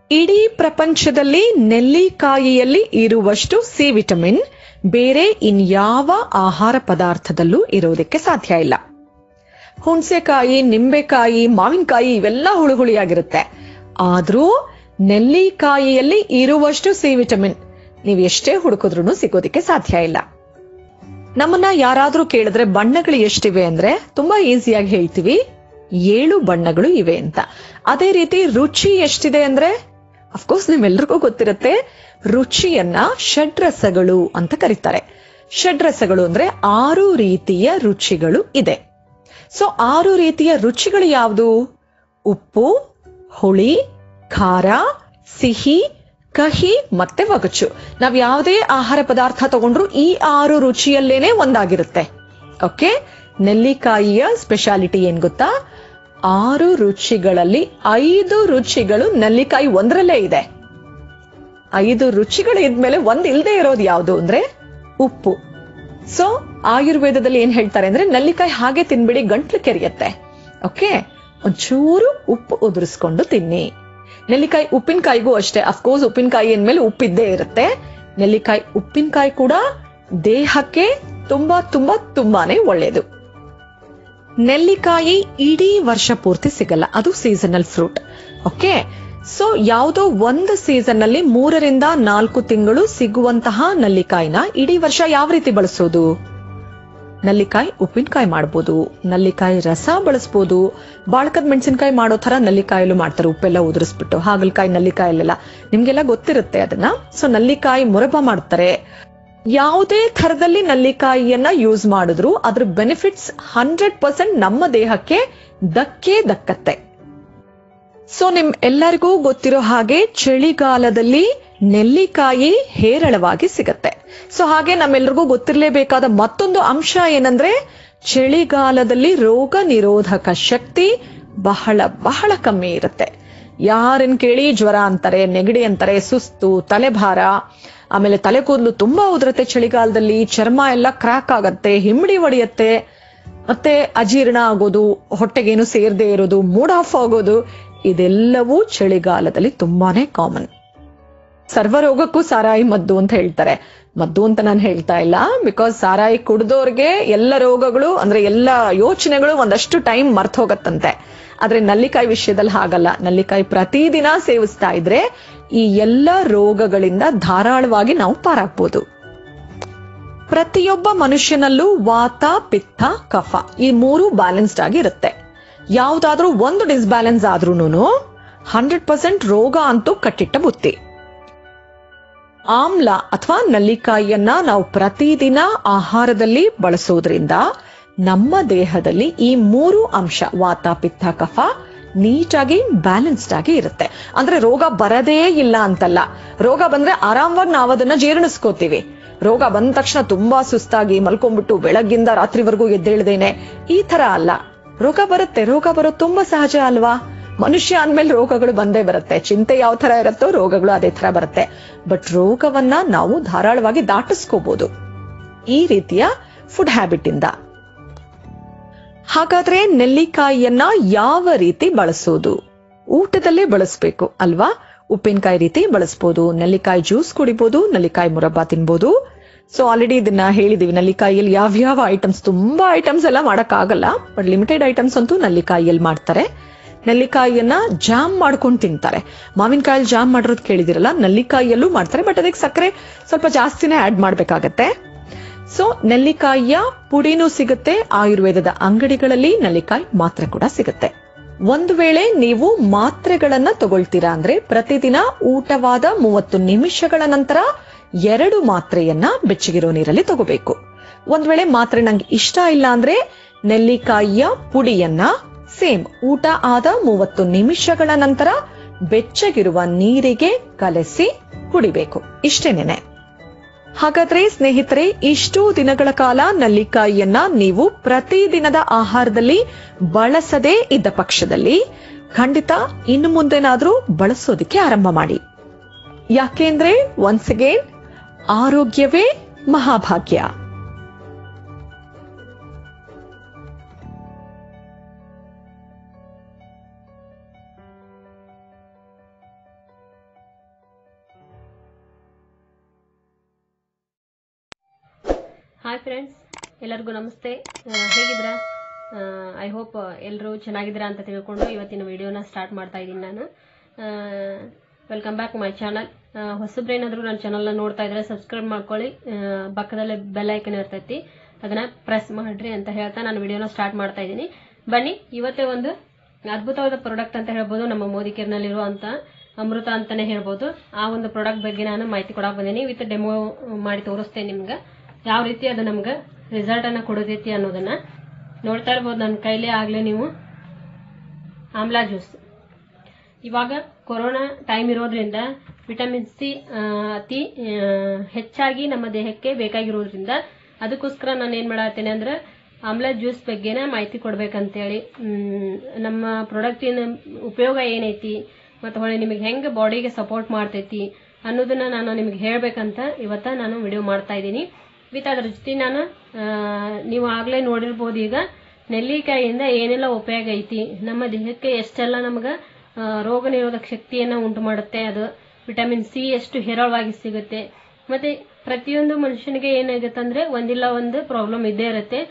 ಇಡೀ ಪ್ರಪಂಚದಲ್ಲಿ ನೆಲ್ಲಿಕಾಯಿಯಲ್ಲಿ ಇರುವಷ್ಟು ಸಿ ವಿಟಮಿನ್ ಬೇರೆ ಇನ್ಯಾವ ಆಹಾರ ಪದಾರ್ಥದಲ್ಲೂ ಇರೋದಕ್ಕೆ ಸಾಧ್ಯ ಇಲ್ಲ. ಹುಣಸೆಕಾಯಿ, ನಿಂಬೆಕಾಯಿ, ಮಾವಿನಕಾಯಿ ಇವೆಲ್ಲ ಹುಳಿಯಾಗಿರುತ್ತೆ. ಆದ್ರೂ ನೆಲ್ಲಿಕಾಯಿಯಲ್ಲಿ ಇರುವಷ್ಟು ಸಿ ವಿಟಮಿನ್ ನೀವು ಎಷ್ಟೇ ಹುಡುಕಿದ್ರೂ ಸಿಗೋದಿಕ್ಕೆ ಸಾಧ್ಯ ಇಲ್ಲ. ನಮ್ಮನ್ನ ಯಾರಾದ್ರೂ ಕೇಳಿದ್ರೆ ಬಣ್ಣಗಳು ಎಷ್ಟಿವೆ ಅಂದ್ರೆ ತುಂಬಾ ಈಸಿಯಾಗಿ ಹೇಳ್ತೀವಿ, 7 ಬಣ್ಣಗಳು ಇವೆ ಅಂತ. ಅದೇ ರೀತಿ ರುಚಿ ಎಷ್ಟಿದೆ ಅಂದ್ರೆ ಅಫ್ಕೋರ್ಸ್ ನಿಮ್ಮೆಲ್ರಿಗೂ ಗೊತ್ತಿರುತ್ತೆ, ರುಚಿಯನ್ನ ಷಡ್ರಸಗಳು ಅಂತ ಕರೀತಾರೆ. ಷಡ್ರಸಗಳು ಅಂದ್ರೆ 6 ರೀತಿಯ ರುಚಿಗಳು ಇದೆ. ಸೊ 6 ರೀತಿಯ ರುಚಿಗಳು ಯಾವುದು? ಉಪ್ಪು, ಹುಳಿ, ಖಾರ, ಸಿಹಿ, ಕಹಿ ಮತ್ತೆ ಒಗಚು. ನಾವ್ ಯಾವುದೇ ಆಹಾರ ಪದಾರ್ಥ ತಗೊಂಡ್ರು ಈ 6 ರುಚಿಯಲ್ಲೇನೆ ಒಂದಾಗಿರುತ್ತೆ. ಓಕೆ, ನೆಲ್ಲಿಕಾಯಿಯ ಸ್ಪೆಷಾಲಿಟಿ ಏನ್ ಗೊತ್ತಾ? 6 ರುಚಿಗಳಲ್ಲಿ 5 ರುಚಿಗಳು ನೆಲ್ಲಿಕಾಯಿ ಒಂದ್ರಲ್ಲೇ ಇದೆ. 5 ರುಚಿಗಳು ಇದ್ಮೇಲೆ ಒಂದ್ ಇಲ್ದೇ ಇರೋದು ಯಾವುದು ಅಂದ್ರೆ ಉಪ್ಪು. ಸೊ ಆಯುರ್ವೇದದಲ್ಲಿ ಏನ್ ಹೇಳ್ತಾರೆ ಅಂದ್ರೆ ನೆಲ್ಲಿಕಾಯಿ ಹಾಗೆ ತಿನ್ಬಿಡಿ, ಗಂಟ್ಲು ಕೆರೆಯುತ್ತೆ. ಓಕೆ, ಒಂಚೂರು ಉಪ್ಪು ಉದುರಿಸ್ಕೊಂಡು ತಿನ್ನಿ. ನೆಲ್ಲಿಕಾಯಿ ಉಪ್ಪಿನಕಾಯಿಗೂ ಅಷ್ಟೇ. ಅಫ್ಕೋರ್ಸ್ ಉಪ್ಪಿನಕಾಯಿ ಅಂದ್ಮೇಲೆ ಉಪ್ಪಿದ್ದೇ ಇರುತ್ತೆ. ನೆಲ್ಲಿಕಾಯಿ ಉಪ್ಪಿನಕಾಯಿ ಕೂಡ ದೇಹಕ್ಕೆ ತುಂಬಾ ತುಂಬಾ ತುಂಬಾನೇ ಒಳ್ಳೇದು. ನೆಲ್ಲಿಕಾಯಿ ಇಡೀ ವರ್ಷ ಪೂರ್ತಿ ಸಿಗಲ್ಲ, ಅದು ಸೀಸನಲ್ ಫ್ರೂಟ್. ಓಕೆ, ಸೊ ಯಾವುದೋ ಒಂದು ಸೀಸನ್ ನಲ್ಲಿ 3 ರಿಂದ 4 ತಿಂಗಳು ಸಿಗುವಂತಹ ನೆಲ್ಲಿಕಾಯಿನ ಇಡೀ ವರ್ಷ ಯಾವ ರೀತಿ ಬಳಸೋದು? ನೆಲ್ಲಿಕಾಯಿ ಉಪ್ಪಿನಕಾಯಿ ಮಾಡ್ಬೋದು, ನೆಲ್ಲಿಕಾಯಿ ರಸ ಬಳಸ್ಬೋದು, ಬಾಳಕದ ಮೆಣಸಿನಕಾಯಿ ಮಾಡೋ ತರ ನೆಲ್ಲಿಕಾಯಲ್ಲೂ ಮಾಡ್ತಾರೆ, ಉಪ್ಪೆಲ್ಲ ಉದುರಿಸ್ಬಿಟ್ಟು. ಹಾಗಲಕಾಯಿ ನೆಲ್ಲಿಕಾಯಲ್ಲೆಲ್ಲ ನಿಮ್ಗೆಲ್ಲ ಗೊತ್ತಿರುತ್ತೆ ಅದನ್ನ. ಸೊ ನೆಲ್ಲಿಕಾಯಿ ಮುರಬ ಮಾಡ್ತಾರೆ. ಯಾವುದೇ ಥರದಲ್ಲಿ ನೆಲ್ಲಿಕಾಯಿಯನ್ನ ಯೂಸ್ ಮಾಡಿದ್ರು ಅದ್ರ ಬೆನಿಫಿಟ್ಸ್ 100% ನಮ್ಮ ದೇಹಕ್ಕೆ ದಕ್ಕತ್ತೆ. ಸೊ ನಿಮ್ ಎಲ್ಲರಿಗೂ ಗೊತ್ತಿರೋ ಹಾಗೆ ಚಳಿಗಾಲದಲ್ಲಿ ನೆಲ್ಲಿಕಾಯಿ ಹೇರಳವಾಗಿ ಸಿಗತ್ತೆ. ಸೊ ಹಾಗೆ ನಮ್ಮೆಲ್ರಿಗೂ ಗೊತ್ತಿರಲೇಬೇಕಾದ ಮತ್ತೊಂದು ಅಂಶ ಏನಂದ್ರೆ ಚಳಿಗಾಲದಲ್ಲಿ ರೋಗ ನಿರೋಧಕ ಶಕ್ತಿ ಬಹಳ ಬಹಳ ಕಮ್ಮಿ ಇರುತ್ತೆ. ಯಾರನ್ ಕೇಳಿ ಜ್ವರ ಅಂತಾರೆ, ನೆಗಡಿ ಅಂತಾರೆ, ಸುಸ್ತು, ತಲೆಭಾರ, ಆಮೇಲೆ ತಲೆ ಕೂದಲು ತುಂಬಾ ಉದುರತ್ತೆ ಚಳಿಗಾಲದಲ್ಲಿ, ಚರ್ಮ ಎಲ್ಲ ಕ್ರಾಕ್ ಆಗತ್ತೆ, ಹಿಮ್ಮಡಿ ಹೊಡೆಯತ್ತೆ, ಮತ್ತೆ ಅಜೀರ್ಣ ಆಗೋದು, ಹೊಟ್ಟೆಗೇನು ಸೇರದೆ ಇರೋದು, ಮೂಡ್ ಆಫ್ ಆಗೋದು, ಇದೆಲ್ಲವೂ ಚಳಿಗಾಲದಲ್ಲಿ ತುಂಬಾನೇ ಕಾಮನ್. ಸರ್ವರೋಗಕ್ಕೂ ಸಾರಾಯಿ ಮದ್ದು ಅಂತ ಹೇಳ್ತಾರೆ. ಮದ್ದು ಅಂತ ನಾನು ಹೇಳ್ತಾ ಇಲ್ಲ, ಬಿಕಾಸ್ ಸಾರಾಯಿ ಕುಡ್ದೋರ್ಗೆ ಎಲ್ಲ ರೋಗಗಳು ಅಂದ್ರೆ ಎಲ್ಲ ಯೋಚನೆಗಳು ಒಂದಷ್ಟು ಟೈಮ್ ಮರ್ತ್ ಹೋಗತ್ತಂತೆ. ಆದ್ರೆ ನೆಲ್ಲಿಕಾಯಿ ವಿಷಯದಲ್ಲಿ ಹಾಗಲ್ಲ. ನೆಲ್ಲಿಕಾಯಿ ಪ್ರತಿದಿನ ಸೇವಿಸ್ತಾ ಇದ್ರೆ ಈ ಎಲ್ಲ ರೋಗಗಳಿಂದ ಧಾರಾಳವಾಗಿ ನಾವು ಪಾರಾಗ್ಬೋದು. ಪ್ರತಿಯೊಬ್ಬ ಮನುಷ್ಯನಲ್ಲೂ ವಾತ, ಪಿತ್ತ, ಕಫ ಈ 3 ಬ್ಯಾಲೆನ್ಸ್ಡ್ ಆಗಿ ಇರುತ್ತೆ. ಯಾವ್ದಾದ್ರೂ ಒಂದು ಡಿಸ್ಬ್ಯಾಲೆನ್ಸ್ ಆದ್ರೂನು 100% ರೋಗ ಅಂತೂ ಕಟ್ಟಿಟ್ಟ ಬುತ್ತಿ. ಆಮ್ಲ ಅಥವಾ ನೆಲ್ಲಿಕಾಯಿಯನ್ನ ನಾವು ಪ್ರತಿದಿನ ಆಹಾರದಲ್ಲಿ ಬಳಸೋದ್ರಿಂದ ನಮ್ಮ ದೇಹದಲ್ಲಿ ಈ 3 ಅಂಶ ವಾತ, ಪಿತ್ತ, ಕಫ ನೀಟಾಗಿ ಬ್ಯಾಲೆನ್ಸ್ಡ್ ಆಗಿ ಇರುತ್ತೆ. ಅಂದ್ರೆ ರೋಗ ಬರದೇ ಇಲ್ಲ ಅಂತಲ್ಲ. ರೋಗ ಬಂದ್ರೆ ಆರಾಮವಾಗಿ ನಾವು ಅದನ್ನ ಜೀರ್ಣಿಸ್ಕೋತೀವಿ. ರೋಗ ಬಂದ ತಕ್ಷಣ ತುಂಬಾ ಸುಸ್ತಾಗಿ ಮಲ್ಕೊಂಡ್ಬಿಟ್ಟು ಬೆಳಗ್ಗಿಂದ ರಾತ್ರಿವರೆಗೂ ಎದ್ದೇಳ್ದೇನೆ ಈ ತರ ಅಲ್ಲ. ರೋಗ ಬರುತ್ತೆ, ರೋಗ ಬರೋದು ತುಂಬಾ ಸಹಜ ಅಲ್ವಾ? ಮನುಷ್ಯ ಅಂದ್ಮೇಲೆ ರೋಗಗಳು ಬಂದೇ ಬರುತ್ತೆ. ಚಿಂತೆ ಯಾವ ತರ ಇರುತ್ತೋ ರೋಗಗಳು ಅದೇ ತರ ಬರುತ್ತೆ. ಬಟ್ ರೋಗವನ್ನ ನಾವು ಧಾರಾಳವಾಗಿ ದಾಟಿಸ್ಕೋಬಹುದು ಈ ರೀತಿಯ ಫುಡ್ ಹ್ಯಾಬಿಟ್ ಇಂದ. ಹಾಗಾದ್ರೆ ನೆಲ್ಲಿಕಾಯಿಯನ್ನ ಯಾವ ರೀತಿ ಬಳಸೋದು? ಊಟದಲ್ಲೇ ಬಳಸ್ಬೇಕು ಅಲ್ವಾ? ಉಪ್ಪಿನಕಾಯಿ ರೀತಿ ಬಳಸ್ಬೋದು, ನೆಲ್ಲಿಕಾಯಿ ಜ್ಯೂಸ್ ಕುಡಿಬಹುದು, ನೆಲ್ಲಿಕಾಯಿ ಮುರಬ್ಬ ತಿನ್ಬೋದು. ಸೊ ಆಲ್ರೆಡಿ ಇದನ್ನ ಹೇಳಿದೀವಿ, ನೆಲ್ಲಿಕಾಯಿಯಲ್ಲಿ ಯಾವ್ಯಾವ ಐಟಮ್ಸ್, ತುಂಬಾ ಐಟಮ್ಸ್ ಎಲ್ಲ ಮಾಡಕ್ ಆಗಲ್ಲ, ಬಟ್ ಲಿಮಿಟೆಡ್ ಐಟಮ್ಸ್ ಅಂತೂ ನೆಲ್ಲಿಕಾಯಿಯಲ್ಲಿ ಮಾಡ್ತಾರೆ. ನೆಲ್ಲಿಕಾಯಿಯನ್ನ ಜಾಮ್ ಮಾಡ್ಕೊಂಡು ತಿಂತಾರೆ. ಮಾವಿನಕಾಯಲ್ಲಿ ಜಾಮ್ ಮಾಡಿರೋದು ಕೇಳಿದಿರಲ್ಲ, ನೆಲ್ಲಿಕಾಯಿಯಲ್ಲೂ ಮಾಡ್ತಾರೆ, ಬಟ್ ಅದಕ್ಕೆ ಸಕ್ಕರೆ ಸ್ವಲ್ಪ ಜಾಸ್ತಿನೇ ಆಡ್ ಮಾಡ್ಬೇಕಾಗತ್ತೆ. ಸೊ ನೆಲ್ಲಿಕಾಯಿಯ ಪುಡಿನೂ ಸಿಗುತ್ತೆ, ಆಯುರ್ವೇದದ ಅಂಗಡಿಗಳಲ್ಲಿ ನೆಲ್ಲಿಕಾಯಿ ಮಾತ್ರೆ ಕೂಡ ಸಿಗುತ್ತೆ. ಒಂದು ವೇಳೆ ನೀವು ಮಾತ್ರೆಗಳನ್ನ ತಗೊಳ್ತೀರಾ ಅಂದ್ರೆ ಪ್ರತಿದಿನ ಊಟವಾದ 30 ನಿಮಿಷಗಳ ನಂತರ 2 ಮಾತ್ರೆಯನ್ನ ಬೆಚ್ಚಗಿರೋ ನೀರಲ್ಲಿ ತಗೋಬೇಕು. ಒಂದ್ ವೇಳೆ ಮಾತ್ರೆ ನಂಗೆ ಇಷ್ಟ ಇಲ್ಲ ಅಂದ್ರೆ ನೆಲ್ಲಿಕಾಯಿಯ ಪುಡಿಯನ್ನ ಸೇಮ್ ಊಟ ಆದ 30 ನಿಮಿಷಗಳ ನಂತರ ಬೆಚ್ಚಗಿರುವ ನೀರಿಗೆ ಕಲಸಿ ಕುಡಿಬೇಕು. ಇಷ್ಟೇನೇನೆ. ಹಾಗಾದ್ರೆ ಸ್ನೇಹಿತರೆ, ಇಷ್ಟು ದಿನಗಳ ಕಾಲ ನೆಲ್ಲಿಕಾಯಿಯನ್ನ ನೀವು ಪ್ರತಿದಿನದ ಆಹಾರದಲ್ಲಿ ಬಳಸದೇ ಇದ್ದ ಪಕ್ಷದಲ್ಲಿ ಖಂಡಿತ ಇನ್ನು ಮುಂದೆನಾದ್ರೂ ಬಳಸೋದಿಕ್ಕೆ ಆರಂಭ ಮಾಡಿ. ಯಾಕೆಂದ್ರೆ ಒನ್ಸ್ ಅಗೇನ್ ಆರೋಗ್ಯವೇ ಮಹಾಭಾಗ್ಯ. ಹಾಯ್ ಫ್ರೆಂಡ್ಸ್, ಎಲ್ಲರಿಗೂ ನಮಸ್ತೆ. ಹೇಗಿದ್ದೀರಾ? ಐ ಹೋಪ್ ಎಲ್ಲರೂ ಚೆನ್ನಾಗಿದ್ದೀರಾ ಅಂತ ತಿಳ್ಕೊಂಡು ಇವತ್ತಿನ ವಿಡಿಯೋನ ಸ್ಟಾರ್ಟ್ ಮಾಡ್ತಾ ಇದ್ದೀನಿ ನಾನು. Welcome back my channel. ಹೊಸಬ್ರೇನಾದರೂ ನನ್ನ ಚಾನಲ್ನ ನೋಡ್ತಾ ಇದ್ರೆ ಸಬ್ಸ್ಕ್ರೈಬ್ ಮಾಡ್ಕೊಳ್ಳಿ. ಪಕ್ಕದಲ್ಲೇ ಬೆಲ್ ಐಕನ್ ಇರ್ತೈತಿ, ಅದನ್ನ ಪ್ರೆಸ್ ಮಾಡ್ರಿ ಅಂತ ಹೇಳ್ತಾ ನಾನು ವಿಡಿಯೋನ ಸ್ಟಾರ್ಟ್ ಮಾಡ್ತಾ ಇದ್ದೀನಿ. ಬನ್ನಿ, ಇವತ್ತೇ ಒಂದು ಅದ್ಭುತವಾದ ಪ್ರಾಡಕ್ಟ್ ಅಂತ ಹೇಳ್ಬೋದು, ನಮ್ಮ ಮೋದಿ ಕೇರ್ನಲ್ಲಿರುವಂತ ಅಮೃತ ಅಂತಾನೆ ಹೇಳ್ಬೋದು. ಆ ಒಂದು ಪ್ರಾಡಕ್ಟ್ ಬಗ್ಗೆ ನಾನು ಮಾಹಿತಿ ಕೊಡಕ್ ಬಂದೀನಿ. ವಿತ್ ಡೆಮೋ ಮಾಡಿ ತೋರಿಸ್ತೇನೆ ನಿಮ್ಗೆ ಯಾವ ರೀತಿ ಅದು ನಮ್ಗೆ ರಿಸಲ್ಟ್ ಅನ್ನ ಕೊಡತೈತಿ ಅನ್ನೋದನ್ನ. ನೋಡ್ತಾ ಇರ್ಬೋದು ನನ್ನ ಕೈಲೇ ಆಗ್ಲೇ ನೀವು ಆಮ್ಲಾ ಜ್ಯೂಸ್. ಇವಾಗ ಕೊರೋನಾ ಟೈಮ್ ಇರೋದ್ರಿಂದ ವಿಟಮಿನ್ ಸಿ ಅತಿ ಹೆಚ್ಚಾಗಿ ನಮ್ಮ ದೇಹಕ್ಕೆ ಬೇಕಾಗಿರೋದ್ರಿಂದ ಅದಕ್ಕೋಸ್ಕರ ನಾನು ಏನ್ ಮಾಡತ್ತೇನೆ ಅಂದ್ರೆ ಆಮ್ಲಾ ಜ್ಯೂಸ್ ಬಗ್ಗೆನ ಮಾಹಿತಿ ಕೊಡ್ಬೇಕಂತೇಳಿ, ನಮ್ಮ ಪ್ರಾಡಕ್ಟಿನ ಉಪಯೋಗ ಏನೈತಿ ಮತ್ತು ಹೊಳೆ ನಿಮಗೆ ಹೆಂಗೆ ಬಾಡಿಗೆ ಸಪೋರ್ಟ್ ಮಾಡ್ತೈತಿ ಅನ್ನೋದನ್ನ ನಾನು ನಿಮಗೆ ಹೇಳ್ಬೇಕಂತ ಇವತ್ತ ನಾನು ವಿಡಿಯೋ ಮಾಡ್ತಾ ಇದ್ದೀನಿ. ವಿತ್ ಅದ್ರ ಜೊತೆ ನಾನು ನೀವು ಆಗ್ಲೇ ನೋಡಿರ್ಬೋದು, ಈಗ ನೆಲ್ಲಿಕಾಯಿಯಿಂದ ಏನೆಲ್ಲ ಉಪಯೋಗ ಐತಿ, ನಮ್ಮ ದೇಹಕ್ಕೆ ಎಷ್ಟೆಲ್ಲ ನಮ್ಗೆ ರೋಗ ನಿರೋಧಕ ಶಕ್ತಿಯನ್ನ ಉಂಟು ಮಾಡುತ್ತೆ, ಅದು ವಿಟಮಿನ್ ಸಿ ಎಷ್ಟು ಹೇರಳವಾಗಿ ಸಿಗುತ್ತೆ. ಮತ್ತೆ ಪ್ರತಿಯೊಂದು ಮನುಷ್ಯನಿಗೆ ಏನಾಗುತ್ತೆ ಅಂದ್ರೆ ಒಂದಿಲ್ಲ ಒಂದು ಪ್ರಾಬ್ಲಮ್ ಇದ್ದೇ ಇರುತ್ತೆ.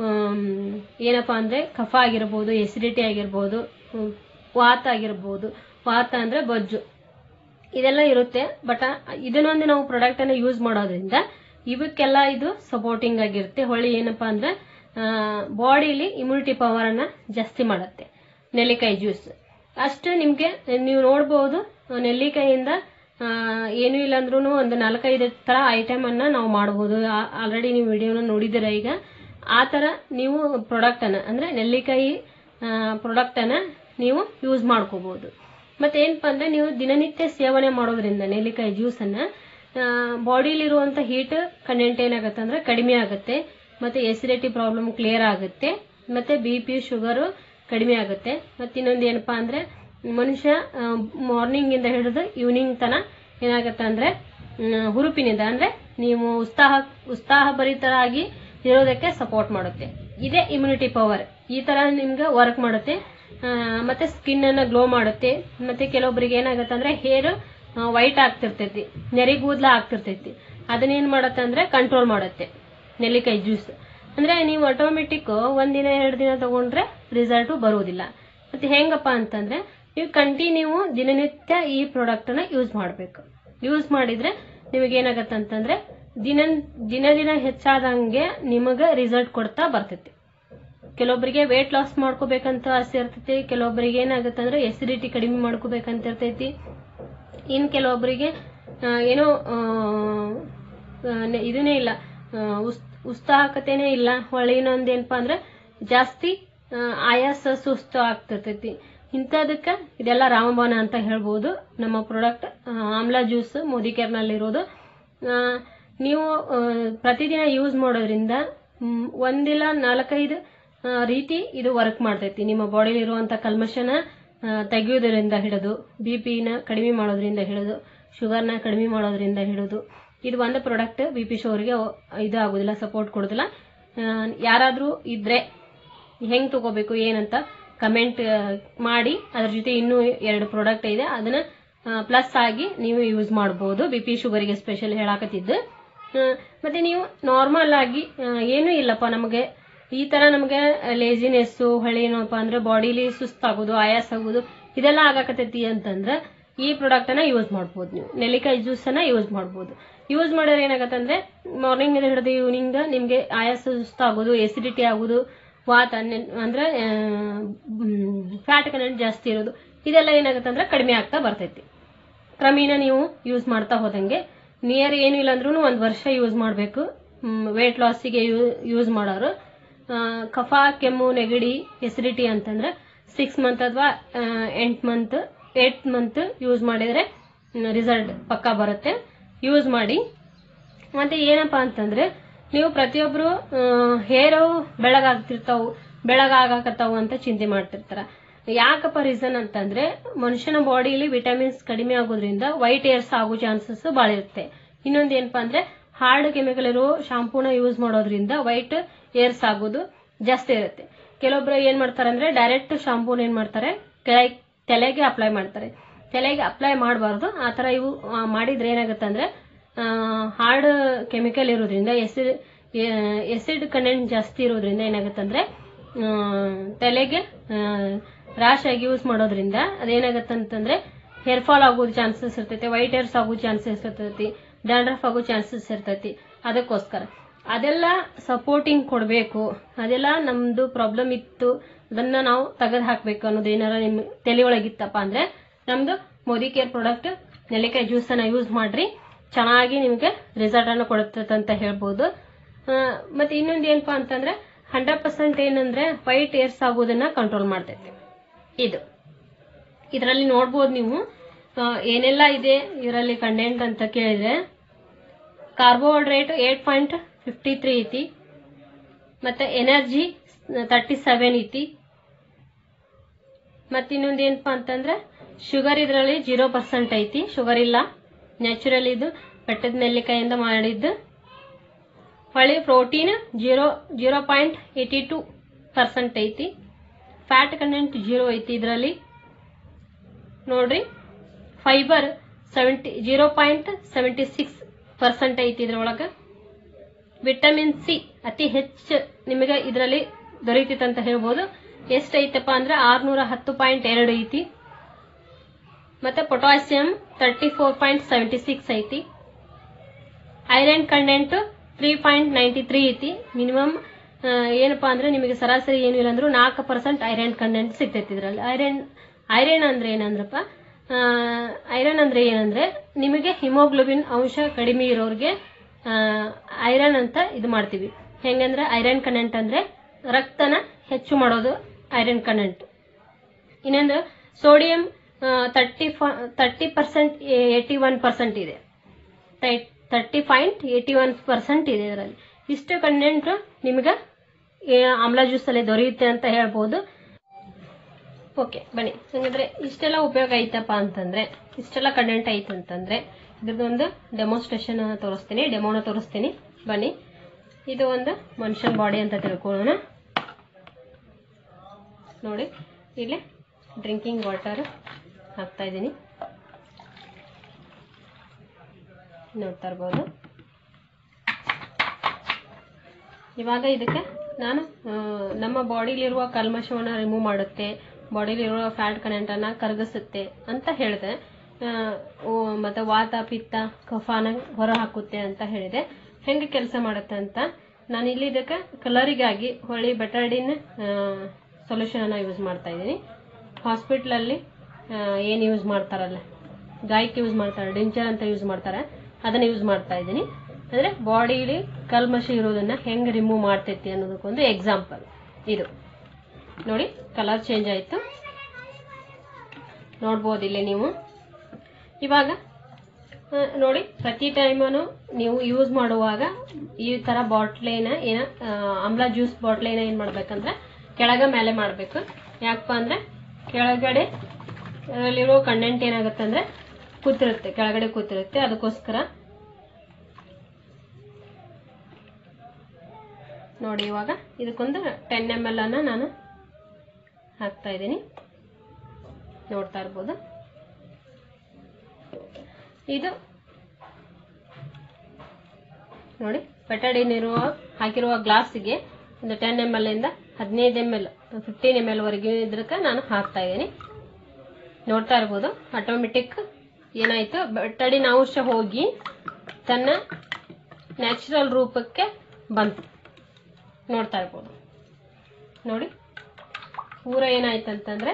ಏನಪ್ಪಾ ಅಂದ್ರೆ ಕಫ ಆಗಿರ್ಬೋದು, ಎಸಿಡಿಟಿ ಆಗಿರ್ಬೋದು, ವಾತ ಆಗಿರ್ಬೋದು. ವಾತ ಅಂದ್ರೆ ಬೊಜ್ಜು, ಇದೆಲ್ಲ ಇರುತ್ತೆ. ಬಟ್ ಇದನ್ನೊಂದು ನಾವು ಪ್ರಾಡಕ್ಟ್ ಅನ್ನ ಯೂಸ್ ಮಾಡೋದ್ರಿಂದ ಇವಕ್ಕೆಲ್ಲ ಇದು ಸಪೋರ್ಟಿಂಗ್ ಆಗಿರುತ್ತೆ. ಹೊಳ್ಳಿ ಏನಪ್ಪಾ ಅಂದ್ರೆ ಬಾಡಿಲಿ ಇಮ್ಯುನಿಟಿ ಪವರ್ ಅನ್ನ ಜಾಸ್ತಿ ಮಾಡುತ್ತೆ ನೆಲ್ಲಿಕಾಯಿ ಜ್ಯೂಸ್. ಅಷ್ಟು ನಿಮ್ಗೆ ನೀವು ನೋಡ್ಬೋದು, ನೆಲ್ಲಿಕಾಯಿಯಿಂದ ಏನು ಇಲ್ಲ ಅಂದ್ರೂ ಒಂದು 4-5 ತರ ಐಟಮ್ ಅನ್ನ ನಾವು ಮಾಡಬಹುದು. ಆಲ್ರೆಡಿ ನೀವು ವಿಡಿಯೋನ ನೋಡಿದಿರ. ಈಗ ಆ ತರ ನೀವು ಪ್ರಾಡಕ್ಟ್ ಅನ್ನ ಅಂದ್ರೆ ನೆಲ್ಲಿಕಾಯಿ ಪ್ರಾಡಕ್ಟ್ ಅನ್ನ ನೀವು ಯೂಸ್ ಮಾಡ್ಕೋಬಹುದು. ಮತ್ತೆ ಏನಪ್ಪಾ ಅಂದ್ರೆ ನೀವು ದಿನನಿತ್ಯ ಸೇವನೆ ಮಾಡೋದ್ರಿಂದ ನೆಲ್ಲಿಕಾಯಿ ಜ್ಯೂಸ್ ಅನ್ನ ಬಾಡಿಲಿರುವಂತ ಹೀಟ್ ಕಂಟೆಂಟ್ ಏನಾಗುತ್ತೆ ಅಂದ್ರೆ ಕಡಿಮೆ ಆಗುತ್ತೆ. ಮತ್ತೆ ಎಸಿಡಿಟಿ ಪ್ರಾಬ್ಲಮ್ ಕ್ಲಿಯರ್ ಆಗುತ್ತೆ. ಮತ್ತೆ BP ಶುಗರ್ ಕಡಿಮೆ ಆಗುತ್ತೆ. ಮತ್ತೆ ಇನ್ನೊಂದು ಏನಪ್ಪಾ ಅಂದ್ರೆ ಮನುಷ್ಯ ಮಾರ್ನಿಂಗ್ ಇಂದ ಹಿಡಿದು ಈವ್ನಿಂಗ್ ತನ ಏನಾಗುತ್ತೆ ಅಂದ್ರೆ ಹುರುಪಿನಿಂದ ಅಂದ್ರೆ ನೀವು ಉತ್ಸಾಹಭರಿತರಾಗಿ ಇರೋದಕ್ಕೆ ಸಪೋರ್ಟ್ ಮಾಡುತ್ತೆ. ಇದೇ ಇಮ್ಯುನಿಟಿ ಪವರ್ ಈ ತರ ನಿಮ್ಗೆ ವರ್ಕ್ ಮಾಡುತ್ತೆ. ಮತ್ತೆ ಸ್ಕಿನ್ ಅನ್ನ ಗ್ಲೋ ಮಾಡುತ್ತೆ. ಮತ್ತೆ ಕೆಲವೊಬ್ಬರಿಗೆ ಏನಾಗುತ್ತೆ ಅಂದ್ರೆ ಹೇರ್ ವೈಟ್ ಆಗ್ತಿರ್ತೈತಿ, ನೆರಿಗೂದ್ಲ ಆಗ್ತಿರ್ತೈತಿ. ಅದನ್ನೇನ್ ಮಾಡತ್ತೆ ಅಂದ್ರೆ ಕಂಟ್ರೋಲ್ ಮಾಡುತ್ತೆ ನೆಲ್ಲಿಕಾಯಿ ಜ್ಯೂಸ್. ಅಂದ್ರೆ ನೀವು ಆಟೋಮೆಟಿಕ್ 1 ದಿನ 2 ದಿನ ತಗೊಂಡ್ರೆ ರಿಸಲ್ಟ್ ಬರುವುದಿಲ್ಲ. ಮತ್ತೆ ಹೆಂಗಪ್ಪ ಅಂತಂದ್ರೆ ನೀವು ಕಂಟಿನ್ಯೂ ದಿನನಿತ್ಯ ಈ ಪ್ರಾಡಕ್ಟ್ ಅನ್ನ ಯೂಸ್ ಮಾಡ್ಬೇಕು. ಯೂಸ್ ಮಾಡಿದ್ರೆ ನಿಮಗೆ ಏನಾಗತ್ತೆ ಅಂತಂದ್ರೆ ದಿನ ಹೆಚ್ಚಾದಂಗೆ ನಿಮಗ ರಿಸಲ್ಟ್ ಕೊಡ್ತಾ ಬರ್ತೈತಿ. ಕೆಲವೊಬ್ಬರಿಗೆ ವೇಟ್ ಲಾಸ್ ಮಾಡ್ಕೋಬೇಕಂತ ಆಸೆ ಇರ್ತೈತಿ. ಕೆಲವೊಬ್ಬರಿಗೆ ಏನಾಗುತ್ತೆ ಅಂದ್ರೆ ಎಸಿಡಿಟಿ ಕಡಿಮೆ ಮಾಡ್ಕೋಬೇಕಂತ ಇರ್ತೈತಿ. ಇನ್ ಕೆಲವೊಬ್ಬರಿಗೆ ಏನೋ ಇದನ್ನೇ ಇಲ್ಲ, ಉತ್ಸಾಹಕತೆನೇ ಇಲ್ಲ. ಹೊಳ್ಳಿ ಇನ್ನೊಂದು ಏನಪ್ಪಾ ಅಂದ್ರೆ ಜಾಸ್ತಿ ಆಯಾಸ ಸುಸ್ತು ಆಗ್ತಿರ್ತೈತಿ. ಇಂಥದಕ್ಕ ಇದೆಲ್ಲ ರಾಮಬಾಣ ಅಂತ ಹೇಳ್ಬೋದು. ನಮ್ಮ product amla juice Modi care ನಲ್ಲಿರೋದು. ನೀವು ಪ್ರತಿದಿನ ಯೂಸ್ ಮಾಡೋದ್ರಿಂದ ಒಂದಿಲ್ಲ 4-5 ರೀತಿ ಇದು ವರ್ಕ್ ಮಾಡ್ತೈತಿ. ನಿಮ್ಮ ಬಾಡಿಲಿ ಇರುವಂತ ಕಲ್ಮಶನ ತೆಗೆಯೋದ್ರಿಂದ ಹಿಡಿದು, BP-ನ ಕಡಿಮೆ ಮಾಡೋದ್ರಿಂದ ಹಿಡಿದು, ಶುಗರ್ನ ಕಡಿಮೆ ಮಾಡೋದ್ರಿಂದ ಹಿಡಿದು, ಇದು ಒಂದು ಪ್ರಾಡಕ್ಟ್ BP ಶುಗರ್ಗೆ ಇದು ಆಗೋದಿಲ್ಲ, ಸಪೋರ್ಟ್ ಕೊಡೋದಿಲ್ಲ. ಯಾರಾದ್ರೂ ಇದ್ರೆ ಹೆಂಗ್ ತಗೋಬೇಕು ಏನಂತ ಕಮೆಂಟ್ ಮಾಡಿ. ಅದ್ರ ಜೊತೆ ಇನ್ನೂ 2 ಪ್ರಾಡಕ್ಟ್ ಇದೆ, ಅದನ್ನ ಪ್ಲಸ್ ಆಗಿ ನೀವು ಯೂಸ್ ಮಾಡಬಹುದು. BP ಶುಗರ್ಗೆ ಸ್ಪೆಷಲ್ ಹೇಳಾಕತ್ತಿದ್ದು. ಮತ್ತೆ ನೀವು ನಾರ್ಮಲ್ ಆಗಿ ಏನೂ ಇಲ್ಲಪ್ಪ ನಮಗೆ ಈ ತರ ನಮ್ಗೆ ಲೇಜಿನೆಸ್ ಹೊಳೆ ಏನಪ್ಪಾ ಅಂದ್ರೆ ಬಾಡಿಲಿ ಸುಸ್ತಾಗೋದು, ಆಯಾಸ ಆಗೋದು ಇದೆಲ್ಲ ಆಗಾಕತೈತಿ ಅಂತಂದ್ರೆ ಈ ಪ್ರಾಡಕ್ಟ್ ಅನ್ನ ಯೂಸ್ ಮಾಡಬಹುದು. ನೀವು ನೆಲ್ಲಿಕಾಯಿ ಜ್ಯೂಸ್ ಅನ್ನ ಯೂಸ್ ಮಾಡಬಹುದು. ಯೂಸ್ ಮಾಡಿದ್ರೆ ಏನಾಗತ್ತೆ ಅಂದ್ರೆ ಮಾರ್ನಿಂಗ್ ಇಂದ ಹಿಡಿದು ಈವ್ನಿಂಗ್ ನಿಮ್ಗೆ ಆಯಾಸ ಸುಸ್ತಾಗೋದು, ಎಸಿಡಿಟಿ ಆಗೋದು, ವಾತ ಅಂದ್ರೆ ಫ್ಯಾಟ್ ಕಂಟೆಂಟ್ ಜಾಸ್ತಿ ಇರೋದು ಇದೆಲ್ಲ ಏನಾಗುತ್ತೆ ಅಂದ್ರೆ ಕಡಿಮೆ ಆಗ್ತಾ ಬರ್ತೈತಿ. ಕ್ರಮೇಣ ನೀವು ಯೂಸ್ ಮಾಡ್ತಾ ಹೋದಂಗೆ ನಿಯರ್ ಏನು ಇಲ್ಲ ಅಂದ್ರೂ 1 ವರ್ಷ ಯೂಸ್ ಮಾಡಬೇಕು. ವೇಟ್ ಲಾಸಿಗೆ ಯೂಸ್ ಮಾಡೋರು, ಕಫ ಕೆಮ್ಮು ನೆಗಡಿ ಎಸಿಡಿಟಿ ಅಂತಂದ್ರೆ 6 ಮಂತ್ ಅಥವಾ 8 ಮಂತ್ ಯೂಸ್ ಮಾಡಿದ್ರೆ ರಿಸಲ್ಟ್ ಪಕ್ಕಾ ಬರುತ್ತೆ. ಯೂಸ್ ಮಾಡಿ. ಮತ್ತೆ ಏನಪ್ಪಾ ಅಂತಂದ್ರೆ ನೀವು ಪ್ರತಿಯೊಬ್ರು ಹೇರ್ ಬೆಳಗಾಗಕತ್ತಾವು ಅಂತ ಚಿಂತೆ ಮಾಡ್ತಿರ್ತಾರ. ಯಾಕಪ್ಪ ರೀಸನ್ ಅಂತಂದ್ರೆ ಮನುಷ್ಯನ ಬಾಡಿಲಿ ವಿಟಮಿನ್ಸ್ ಕಡಿಮೆ ಆಗೋದ್ರಿಂದ ವೈಟ್ ಏರ್ಸ್ ಆಗೋ ಚಾನ್ಸಸ್ ಬಾಳ ಇರುತ್ತೆ. ಇನ್ನೊಂದು ಏನಪ್ಪಾ ಅಂದ್ರೆ ಹಾರ್ಡ್ ಕೆಮಿಕಲ್ ಇರೋ ಶಾಂಪೂನ ಯೂಸ್ ಮಾಡೋದ್ರಿಂದ ವೈಟ್ ಏರ್ಸ್ ಆಗೋದು ಜಾಸ್ತಿ ಇರುತ್ತೆ. ಕೆಲವೊಬ್ರು ಏನ್ ಮಾಡ್ತಾರೆ ಅಂದ್ರೆ ಡೈರೆಕ್ಟ್ ಶಾಂಪೂನ ಏನ್ ಮಾಡ್ತಾರೆ ತಲೆಗೆ ಅಪ್ಲೈ ಮಾಡ್ತಾರೆ. ತಲೆಗೆ ಅಪ್ಲೈ ಮಾಡಬಾರ್ದು. ಆತರ ಇವು ಮಾಡಿದ್ರೆ ಏನಾಗುತ್ತೆ ಅಂದ್ರೆ ಹಾರ್ಡ್ ಕೆಮಿಕಲ್ ಇರೋದ್ರಿಂದ ಎಸಿಡ್ ಕಂಟೆಂಟ್ ಜಾಸ್ತಿ ಇರೋದ್ರಿಂದ ಏನಾಗುತ್ತಂದ್ರೆ ತಲೆಗೆ ರ್ಯಾಶ್ ಆಗಿ ಯೂಸ್ ಮಾಡೋದ್ರಿಂದ ಅದೇನಾಗತ್ತಂತಂದ್ರೆ ಹೇರ್ ಫಾಲ್ ಆಗೋ ಚಾನ್ಸಸ್ ಇರ್ತೈತಿ, ವೈಟ್ ಹೇರ್ಸ್ ಆಗೋ ಚಾನ್ಸಸ್ ಇರ್ತೈತಿ, ಡ್ಯಾಂಡ್ರಫ್ ಆಗೋ ಚಾನ್ಸಸ್ ಇರ್ತೈತಿ. ಅದಕ್ಕೋಸ್ಕರ ಅದೆಲ್ಲ ಸಪೋರ್ಟಿಂಗ್ ಕೊಡಬೇಕು. ಅದೆಲ್ಲ ನಮ್ದು ಪ್ರಾಬ್ಲಮ್ ಇತ್ತು, ಅದನ್ನ ನಾವು ತೆಗೆದು ಹಾಕ್ಬೇಕು ಅನ್ನೋದು ಏನಾರ ನಿಮ್ ತಲೆ ಒಳಗಿತ್ತಪ್ಪ ಅಂದ್ರೆ ನಮ್ದು ಮೋದಿ ಕೇರ್ ಪ್ರಾಡಕ್ಟ್ ನೆಲ್ಲಿಕಾಯಿ ಜ್ಯೂಸ್ ಅನ್ನ ಯೂಸ್ ಮಾಡ್ರಿ, ಚೆನ್ನಾಗಿ ನಿಮ್ಗೆ ರಿಸಲ್ಟ್ ಅನ್ನು ಕೊಡುತ್ತೆ ಅಂತ ಹೇಳ್ಬೋದು. ಮತ್ತೆ ಇನ್ನೊಂದು ಏನಪ್ಪಾ ಅಂತಂದ್ರೆ 100% ಏನಂದ್ರೆ ವೈಟ್ ಹೇರ್ಸ್ ಆಗೋದನ್ನ ಕಂಟ್ರೋಲ್ ಮಾಡ್ತೈತೆ. ಇದರಲ್ಲಿ ನೋಡ್ಬೋದು ನೀವು ಏನೆಲ್ಲ ಇದೆ ಇದರಲ್ಲಿ ಕಂಟೆಂಟ್ ಅಂತ ಕೇಳಿದ್ರೆ, ಕಾರ್ಬೋಹೈಡ್ರೇಟ್ 8.53 ಐತಿ, ಮತ್ತೆ ಎನರ್ಜಿ 37 ಐತಿ. ಮತ್ತೆ ಇನ್ನೊಂದು ಏನಪ್ಪಾ ಅಂತಂದ್ರೆ ಶುಗರ್ ಇದರಲ್ಲಿ 0% ಐತಿ, ಶುಗರ್ ಇಲ್ಲ, ನ್ಯಾಚುರಲ್ ಇದು, ಬೆಟ್ಟದ ನೆಲ್ಲಿಕಾಯಿಂದ ಮಾಡಿದ್ದು. ಹೊಳ್ಳಿ ಪ್ರೋಟೀನ್ 0.82% ಐತಿ, ಫ್ಯಾಟ್ ಕಂಟೆಂಟ್ 0 ಐತಿ ಇದರಲ್ಲಿ ನೋಡ್ರಿ. ಫೈಬರ್ 0.76% ಐತಿ ಇದ್ರೊಳಗ. ವಿಟಮಿನ್ ಸಿ ಅತಿ ಹೆಚ್ಚು ನಿಮಗೆ ಇದರಲ್ಲಿ ದೊರೆಯುತ್ತೆ ಅಂತ ಹೇಳ್ಬೋದು. ಎಷ್ಟೈತಪ್ಪ ಅಂದ್ರೆ 610.2 ಐತಿ. ಮತ್ತೆ ಪೊಟ್ಯಾಸಿಯಂ 34.76 ಐತಿ. ಐರನ್ ಕಂಟೆಂಟ್ 3.93 ಐತಿ. ಮಿನಿಮಮ್ ಏನಪ್ಪಾ ಅಂದ್ರೆ ನಿಮಗೆ ಸರಾಸರಿ ಏನು ಇಲ್ಲ ಅಂದ್ರೂ 4% ಐರನ್ ಕಂಟೆಂಟ್ ಸಿಗ್ತೈತಿ ಇದರಲ್ಲಿ. ಐರನ್ ಅಂದ್ರೆ ಏನಂದ್ರಪ್ಪ, ಐರನ್ ಅಂದ್ರೆ ಏನಂದ್ರೆ ನಿಮಗೆ ಹಿಮೋಗ್ಲೋಬಿನ್ ಅಂಶ ಕಡಿಮೆ ಇರೋರಿಗೆ ಐರನ್ ಅಂತ ಇದು ಮಾಡ್ತೀವಿ. ಹೆಂಗಂದ್ರೆ ಐರನ್ ಕಂಟೆಂಟ್ ಅಂದ್ರೆ ರಕ್ತನ ಹೆಚ್ಚು ಮಾಡೋದು ಐರನ್ ಕಂಟೆಂಟ್. ಇನ್ನೊಂದು ಸೋಡಿಯಂ 30% 81% ಇದೆ, 30.81% ಇದೆ ಇದರಲ್ಲಿ. ಇಷ್ಟು ಕಂಟೆಂಟ್ ನಿಮಗೆ ಆಮ್ಲ ಜ್ಯೂಸ್ ಅಲ್ಲಿ ದೊರೆಯುತ್ತೆ ಅಂತ ಹೇಳ್ಬೋದು. ಓಕೆ ಬನ್ನಿ, ಹಾಗಾದ್ರೆ ಇಷ್ಟೆಲ್ಲ ಉಪಯೋಗ ಐತಪ್ಪ ಅಂತಂದ್ರೆ, ಇಷ್ಟೆಲ್ಲ ಕಂಟೆಂಟ್ ಐತೆ ಅಂತಂದ್ರೆ ಇದ್ರದ್ದೊಂದು ಡೆಮೋಸ್ಟ್ರೇಷನ್ ತೋರಿಸ್ತೀನಿ, ಡೆಮೋನ ತೋರಿಸ್ತೀನಿ ಬನ್ನಿ. ಇದು ಒಂದು ಮನುಷ್ಯನ ಬಾಡಿ ಅಂತ ತಿಳ್ಕೊಳ್ಳೋಣ. ನೋಡಿ ಇಲ್ಲಿ ಡ್ರಿಂಕಿಂಗ್ ವಾಟರ್ ಹಾಕ್ತಾ ಇದ್ದೀನಿ, ನೋಡ್ತಾ ಇರ್ಬೋದು. ಇವಾಗ ಇದಕ್ಕೆ ನಾನು ನಮ್ಮ ಬಾಡಿಲಿರುವ ಕಲ್ಮಶವನ್ನು ರಿಮೂವ್ ಮಾಡುತ್ತೆ, ಬಾಡಿಲಿರುವ ಫ್ಯಾಟ್ ಕಂಟೆಂಟ್ ಅನ್ನ ಕರಗಿಸುತ್ತೆ ಅಂತ ಹೇಳಿದೆ. ಮತ್ತೆ ವಾತ ಪಿತ್ತ ಕಫಾನ ಹೊರ ಹಾಕುತ್ತೆ ಅಂತ ಹೇಳಿದೆ. ಹೆಂಗೆ ಕೆಲಸ ಮಾಡುತ್ತೆ ಅಂತ ನಾನು ಇಲ್ಲಿ ಇದಕ್ಕೆ ಕಲರಿಗಾಗಿ ಹೊಳ್ಳಿ ಬೆಟಾಡಿನ್ ಸೊಲ್ಯೂಷನ್ ಅನ್ನ ಯೂಸ್ ಮಾಡ್ತಾ ಇದ್ದೀನಿ. ಹಾಸ್ಪಿಟಲ್ ಅಲ್ಲಿ ಏನು ಯೂಸ್ ಮಾಡ್ತಾರಲ್ಲ, ಗಾಯಕ್ಕೆ ಯೂಸ್ ಮಾಡ್ತಾರೆ, ಡಿಂಚರ್ ಅಂತ ಯೂಸ್ ಮಾಡ್ತಾರೆ, ಅದನ್ನ ಯೂಸ್ ಮಾಡ್ತಾ ಇದ್ದೀನಿ. ಅಂದ್ರೆ ಬಾಡಿಲಿ ಕಲ್ಮಶ ಇರೋದನ್ನ ಹೆಂಗ್ ರಿಮೂವ್ ಮಾಡ್ತೈತಿ ಅನ್ನೋದಕ್ಕೊಂದು ಎಕ್ಸಾಂಪಲ್ ಇದು. ನೋಡಿ ಕಲರ್ ಚೇಂಜ್ ಆಯ್ತು, ನೋಡ್ಬೋದು ಇಲ್ಲಿ ನೀವು. ಇವಾಗ ನೋಡಿ ಪ್ರತಿ ಟೈಮನು ನೀವು ಯೂಸ್ ಮಾಡುವಾಗ ಈ ತರ ಬಾಟ್ಲೇನ ಆಮ್ಲ ಜ್ಯೂಸ್ ಬಾಟ್ಲೇನ ಏನ್ ಮಾಡ್ಬೇಕಂದ್ರೆ ಕೆಳಗ ಮೇಲೆ ಮಾಡ್ಬೇಕು. ಯಾಕಪ್ಪ ಅಂದ್ರೆ ಕೆಳಗಡೆ ಅಲ್ಲಿರೋ ಕಂಟೆಂಟ್ ಏನಾಗುತ್ತೆ ಅಂದ್ರೆ ಕೂತಿರುತ್ತೆ, ಕೆಳಗಡೆ ಕೂತಿರುತ್ತೆ. ಅದಕ್ಕೋಸ್ಕರ ನೋಡಿ ಇವಾಗ ಇದಕ್ಕೊಂದು 10 ml ಅನ್ನ ನಾನು ಹಾಕ್ತಾ ಇದ್ದೀನಿ, ನೋಡ್ತಾ ಇರ್ಬೋದು. ಇದು ನೋಡಿ ಬೆಟಾಡಿನ್ ಹಾಕಿರುವ ಗ್ಲಾಸ್ಗೆ ಒಂದು 10 ml ಇಂದ 15 ml 15 ml ವರೆಗೆ ಇದ್ರಕ್ಕೆ ನಾನು ಹಾಕ್ತಾ ಇದ್ದೀನಿ, ನೋಡ್ತಾ ಇರ್ಬೋದು. ಆಟೋಮೆಟಿಕ್ ಏನಾಯ್ತು, ಬೆಟಾಡಿನ್ ಅಂಶ ಹೋಗಿ ತನ್ನ ನ್ಯಾಚುರಲ್ ರೂಪಕ್ಕೆ ಬಂತು, ನೋಡ್ತಾ ಇರ್ಬೋದು. ನೋಡಿ ಪೂರ ಏನಾಯ್ತಂತಂದ್ರೆ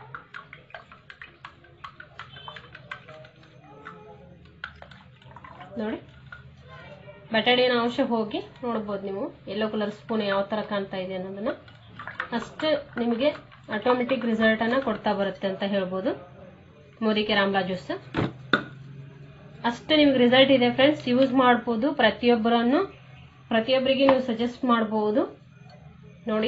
ನೋಡಿ ಬೆಟಾಡಿನ್ ಅಂಶ ಹೋಗಿ ನೋಡ್ಬೋದು ನೀವು. ಯೆಲ್ಲೋ ಕಲರ್ ಸ್ಪೂನ್ ಯಾವ ತರ ಕಾಣ್ತಾ ಇದೆ ಅನ್ನೋದನ್ನ ಅಷ್ಟು ನಿಮಗೆ ಆಟೋಮೆಟಿಕ್ ರಿಸಲ್ಟ್ ಅನ್ನ ಕೊಡ್ತಾ ಬರುತ್ತೆ ಅಂತ ಹೇಳ್ಬೋದು. ಮೋದಿ ಕೇರ್ ಆಮ್ಲ ಜ್ಯೂಸ್ ಅಷ್ಟು ನಿಮ್ಗೆ ರಿಸಲ್ಟ್ ಇದೆ ಫ್ರೆಂಡ್ಸ್. ಯೂಸ್ ಮಾಡ್ಬೋದು, ಪ್ರತಿಯೊಬ್ಬರಿಗೆ ನೀವು ಸಜೆಸ್ಟ್ ಮಾಡಬಹುದು. ನೋಡಿ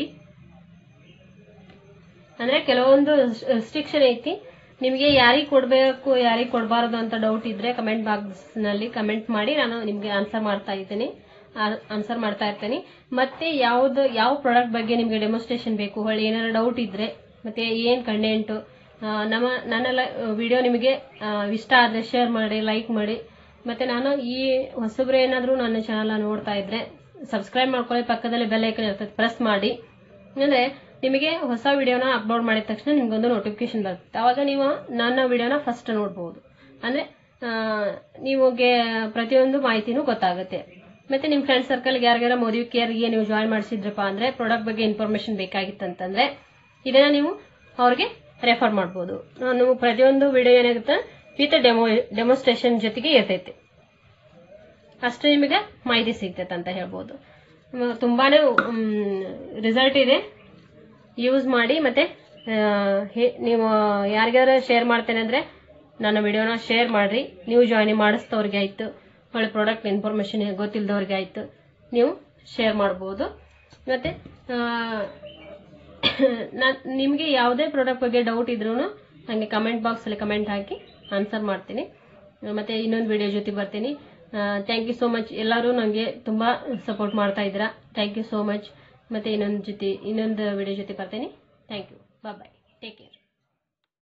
ಅಂದ್ರೆ ಕೆಲವೊಂದು ರೆಸ್ಟ್ರಿಕ್ಷನ್ ಐತಿ, ನಿಮಗೆ ಯಾರಿಗೆ ಕೊಡಬೇಕು ಯಾರಿಗೆ ಕೊಡಬಾರದು ಅಂತ ಡೌಟ್ ಇದ್ರೆ ಕಮೆಂಟ್ ಬಾಕ್ಸ್ ನಲ್ಲಿ ಕಮೆಂಟ್ ಮಾಡಿ, ನಾನು ನಿಮ್ಗೆ ಆನ್ಸರ್ ಮಾಡ್ತಾ ಇರ್ತೀನಿ. ಮತ್ತೆ ಯಾವ ಪ್ರಾಡಕ್ಟ್ ಬಗ್ಗೆ ನಿಮ್ಗೆ ಡೆಮೋಸ್ಟ್ರೇಷನ್ ಬೇಕು, ಹೊಳ್ಳಿ ಏನಾರ ಡೌಟ್ ಇದ್ರೆ, ಮತ್ತೆ ಏನ್ ಕಂಟೆಂಟ್ ನನ್ನ ವಿಡಿಯೋ ನಿಮಗೆ ಇಷ್ಟ ಆದ್ರೆ ಶೇರ್ ಮಾಡಿ, ಲೈಕ್ ಮಾಡಿ. ಮತ್ತೆ ನಾನು ಈ ಹೊಸಬ್ರು ಏನಾದ್ರು ನನ್ನ ಚಾನಲ್ ನೋಡ್ತಾ ಇದ್ರೆ ಸಬ್ಸ್ಕ್ರೈಬ್ ಮಾಡ್ಕೊಳ್ಳಿ, ಪಕ್ಕದಲ್ಲಿ ಬೆಲ್ ಐಕನ್ ಇರ್ತದೆ, ಪ್ರೆಸ್ ಮಾಡಿ. ಅಂದ್ರೆ ನಿಮಗೆ ಹೊಸ ವಿಡಿಯೋನ ಅಪ್ಲೋಡ್ ಮಾಡಿದ ತಕ್ಷಣ ನಿಮ್ಗೊಂದು ನೋಟಿಫಿಕೇಶನ್ ಬರುತ್ತೆ. ಅವಾಗ ನೀವು ನನ್ನ ವಿಡಿಯೋನ ಫಸ್ಟ್ ನೋಡ್ಬೋದು. ಅಂದ್ರೆ ನಿಮಗೆ ಪ್ರತಿಯೊಂದು ಮಾಹಿತಿನೂ ಗೊತ್ತಾಗುತ್ತೆ. ಮತ್ತೆ ನಿಮ್ಮ ಫ್ರೆಂಡ್ ಸರ್ಕಲ್ ಯಾರಿಗಾರ ಮೋದಿ ಕೇರ್ಗೆ ನೀವು ಜಾಯಿನ್ ಮಾಡಿಸಿದ್ರಪ್ಪ ಅಂದ್ರೆ ಪ್ರಾಡಕ್ಟ್ ಬಗ್ಗೆ ಇನ್ಫಾರ್ಮೇಶನ್ ಬೇಕಾಗಿತ್ತಂತಂದ್ರೆ ಇದನ್ನ ನೀವು ಅವ್ರಿಗೆ ರೆಫರ್ ಮಾಡ್ಬೋದು. ನಾನು ಪ್ರತಿಯೊಂದು ವಿಡಿಯೋ ಏನಾಗುತ್ತೆ ವಿತ್ ಡೆಮೋಸ್ಟ್ರೇಷನ್ ಜೊತೆಗೆ ಇರ್ತೈತಿ, ಅಷ್ಟು ನಿಮಗೆ ಮಾಹಿತಿ ಸಿಗ್ತೈತೆ ಅಂತ ಹೇಳ್ಬೋದು. ತುಂಬಾನೇ ರಿಸಲ್ಟ್ ಇದೆ, ಯೂಸ್ ಮಾಡಿ. ಮತ್ತೆ ನೀವು ಯಾರಿಗಾರ ಶೇರ್ ಮಾಡ್ತೇನೆ ಅಂದ್ರೆ ನನ್ನ ವಿಡಿಯೋನ ಶೇರ್ ಮಾಡ್ರಿ. ನೀವು ಜಾಯಿನ್ ಮಾಡಿಸ್ತವ್ರಿಗೆ ಆಯ್ತು, ಒಳ್ಳೆ ಪ್ರಾಡಕ್ಟ್ ಇನ್ಫಾರ್ಮೇಶನ್ ಗೊತ್ತಿಲ್ಲದವ್ರಿಗೆ ಆಯ್ತು, ನೀವು ಶೇರ್ ಮಾಡ್ಬೋದು. ಮತ್ತೆ ನಿಮಗೆ ಯಾವುದೇ ಪ್ರಾಡಕ್ಟ್ ಬಗ್ಗೆ ಡೌಟ್ ಇದ್ರೂ ನನಗೆ ಕಮೆಂಟ್ ಬಾಕ್ಸ್ ಅಲ್ಲಿ ಕಮೆಂಟ್ ಹಾಕಿ ಆನ್ಸರ್ ಮಾಡ್ತೀನಿ. ಮತ್ತೆ ಇನ್ನೊಂದು ವಿಡಿಯೋ ಜೊತೆ ಬರ್ತೀನಿ. Thank you so much. ಎಲ್ಲರೂ ನನಗೆ ತುಂಬಾ ಸಪೋರ್ಟ್ ಮಾಡ್ತಾ ಇದ್ದೀರಾ. Thank you so much. ಮತ್ತೆ ಇನ್ನೊಂದು ವಿಡಿಯೋ ಜೊತೆ ಬರ್ತೀನಿ. Thank you. Bye. Take care.